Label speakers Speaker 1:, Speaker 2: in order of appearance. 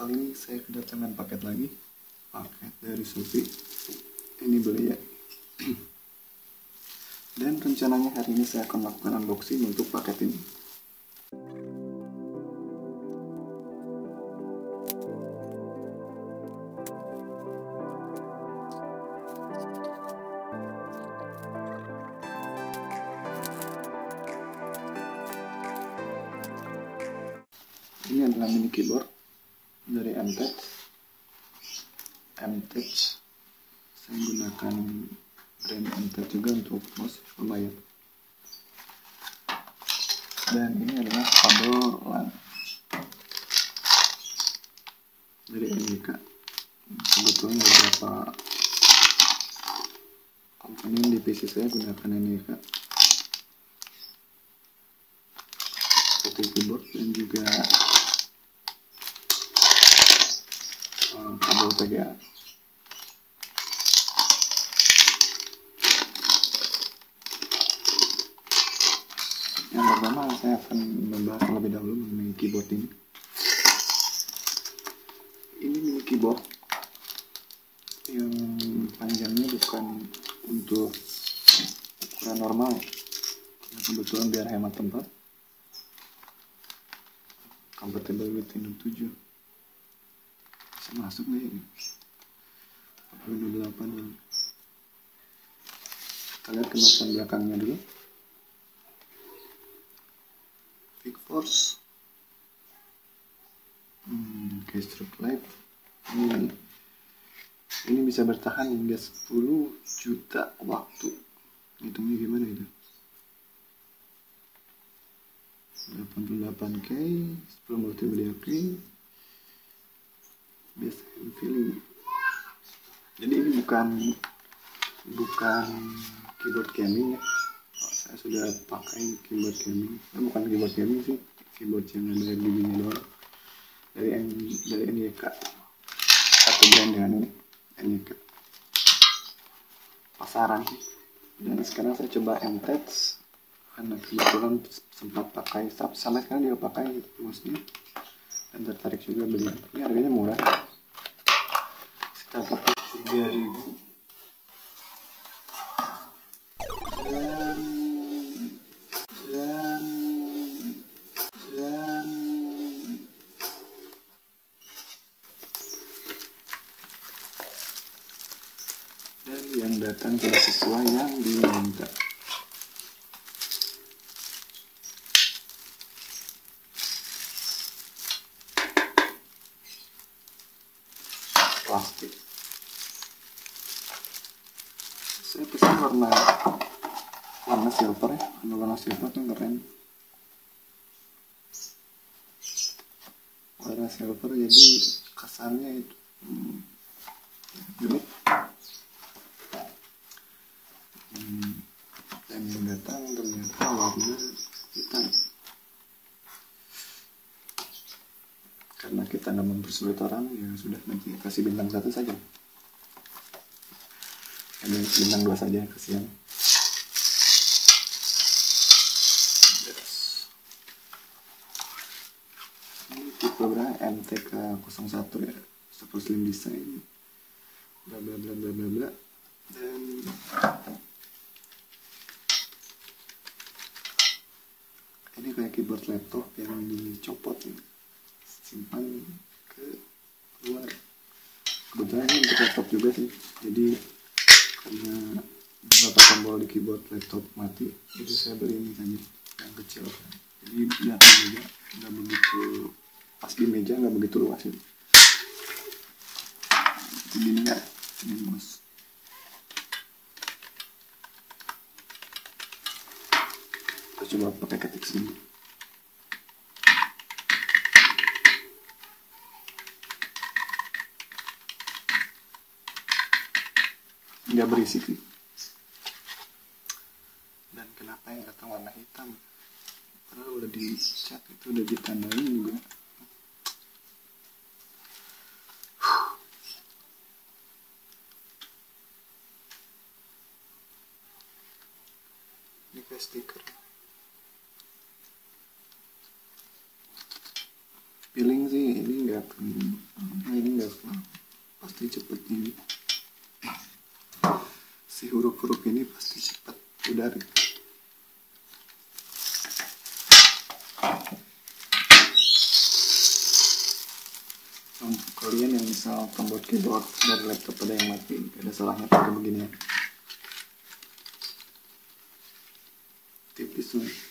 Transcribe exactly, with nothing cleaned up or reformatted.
Speaker 1: kali ini saya kedatangan paket lagi, paket dari Shopee. Ini beli ya. Dan rencananya hari ini saya akan melakukan unboxing untuk paket ini. Ini adalah mini keyboard dari M T E C. M T E C. Saya menggunakan brand M T E C juga untuk mouse lumayan. Dan ini adalah kabel LAN dari N Y K. Kebetulan beberapa komponen di P C saya gunakan N Y K, seperti keyboard dan juga uh, kabel V G A. Yang pertama saya akan membahas terlebih dahulu mengenai keyboard ini. Ini mini keyboard yang panjangnya bukan untuk ukuran normal, nah, kebetulan biar hemat tempat, compatible with Windows tujuh. Bisa masuk nih ini Windows delapan. Kita lihat kemasan belakangnya dulu. Big Force, hmm, Keystroke Live. Ini, ini bisa bertahan hingga sepuluh juta waktu. Hitungnya gimana itu? delapan puluh delapan K, sepuluh multimedia key, bass and feeling. Jadi ini bukan bukan keyboard gaming ya. Saya sudah pakai keyboard gaming, nah, bukan keyboard gaming sih, keyboard yang ada R G B-nya doang dari N, dari N Y K, satu brand dengan ini N Y K pasaran sih. Dan sekarang saya coba M T E C karena kebetulan sempat pakai, sampai sekarang dia pakai mouse-nya dan tertarik juga beli. Ini harganya murah, sekitar tiga ribu. Dan yang datang tidak sesuai yang diminta. Plastik. Saya pesan warna warna silver ya, karena warna silver kan keren. Warna silver jadi kesannya itu hmm, unik. Hmm, dan yang datang ternyata warna hitam. Karena kita nggak mempersulit orang, ya sudah, nanti kasih bintang satu saja. Ada bintang dua saja, kasihan. Yes. Ini tipe berapa? M T K nol satu ya, super slim design, bla bla bla bla bla bla. Dan ini kayak keyboard laptop yang dicopot ya, simpan ke luar. Kebetulan ini untuk laptop juga sih, jadi karena beberapa tombol di keyboard laptop mati, jadi saya beli ini saja yang kecil, jadi jatuh juga nggak begitu, pas di meja nggak begitu luas itu. Begini ya, ini mouse. Kita coba pakai ketik sini. Nggak berisik sih. Dan kenapa yang datang warna hitam? Padahal udah dicat, itu udah ditandain juga. Ini kayak stiker. feeling sih ini nggak akan, nah ini nggak akan, pasti cepet ini. Si huruf-huruf ini pasti cepat pudar. Untuk kalian yang misal tombol keyboard dari laptop ada yang mati, gak ada salahnya pakai begini. Tipis nih.